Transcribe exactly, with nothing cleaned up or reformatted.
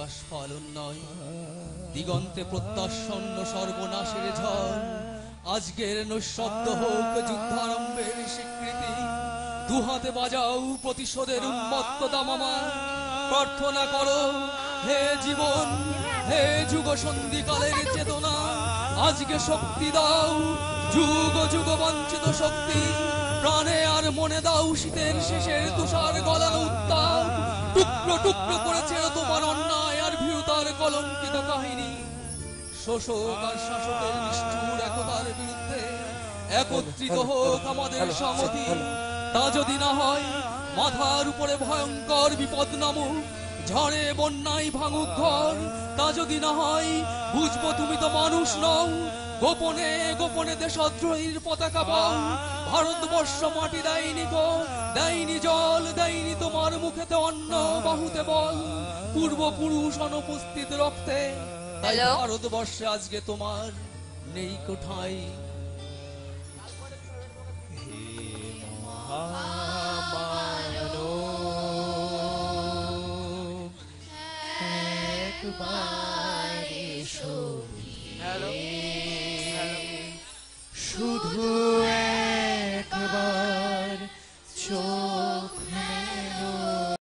আস্ফালন নয়, দিগন্তে প্রত্যাশন্ন সর্বনাশের ঝড়। আজকের নৈঃশব্দ হোক যুদ্ধারম্ভের স্বীকৃতি, দুহাতে বাজাও প্রতিশোধের উন্মত্ত দামামা। প্রার্থনা করো হে জীবন, হে যুগ সন্ধিকালের চেতনা, আজকে শক্তি দাও, যুগ যুগ বঞ্চিত শক্তি। প্রাণে আর মনে দাও শীতের শেষের তুষার গলানো উত্তাপ। টুকরো টুকরো করে ছেড়ে তোমার অন্যায় আর ভীরুতার কলঙ্কিত কাহিনী। শোষক আর শাসকের নিষ্ঠুর একতার বিরুদ্ধে একত্রিত হোক আমাদের সংহতি। তা যদি না হয় মাথার উপরে ভয়ঙ্কর বিপদ নামুক, ঝড়ে বন্যায় ভাঙুক ঘর। তা যদি না হয় বুঝবো তুমি তো মানুষ নও, গোপনে গোপনে দেশদ্রোহীর পতাকা পাও। ভারতবর্ষ মাটি দেয়নি গো, দেয়নি জল, দেয়নি তোমার মুখেতে অন্ন, বাহুতে বল, পূর্বপুরুষ অনুপস্থিত রক্তে। তাই ভারতবর্ষে আজকে তোমার নেই কোঠাই। শুধু